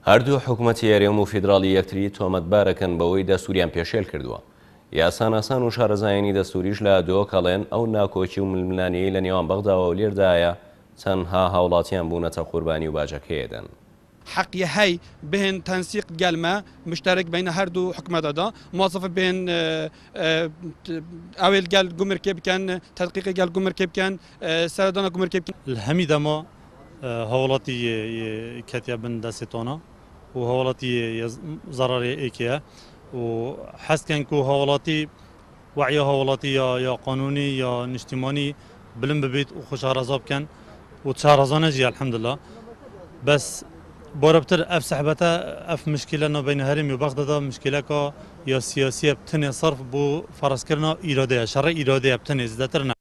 هەردوو حکوومەتی هەرێم و فیدراڵی یەکتری تۆمەتبارەکەن بەوەی دەستوریان پێشێل کردووە. یاساناسان و شارەزایانی دەستوریش لە دۆکەڵێن ئەو ناکۆکی و ململانیەی لە نێوان بەغداوە و لێردایە تەنها هاوڵاتیان بوونەتە قوربانی و باجەکەیەدەن. حقي هاي بين تنسيق جلمة مشترك بين هردو حكومة دا موظف بين أول جال جمر كيب كان تدقيق جال جمر كيب كان سردان جمر كيب كان الحميدة ما هولاتي كاتيابن داستونا وهولاتي ضرر إيكيا وحس كان كو هولاتي وعي هولاتي يا قانوني يا اجتماعي بلم ببيت وخش رزاب كان وتشارزانة جي الحمد لله بس باربتر اف صحبته اف مشكله نو بين هرم وبغداد مشكله كا يا سياسيه بتني صرف بو فرض كرنا اراده شرع اراده بتني زدترنا